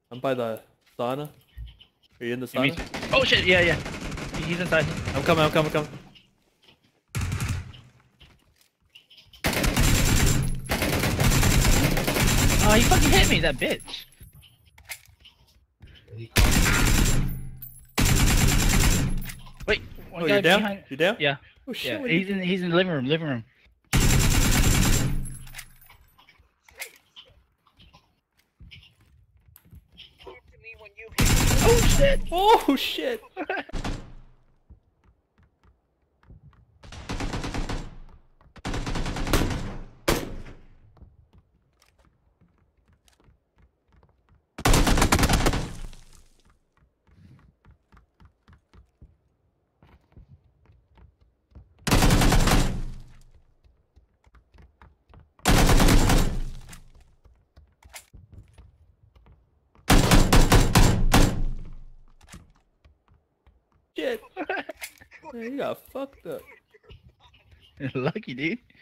I'm by the sauna. Are you in the sauna? Oh shit! Yeah, yeah. He's inside. I'm coming. I'm coming. Coming. Oh, he fucking hit me, that bitch. Wait, one Oh, guy you're down? behind. You down? Yeah. Oh shit. Yeah. He's in the living room. Living room. Oh shit! Oh shit. Shit. Man, you got fucked up. Lucky, dude.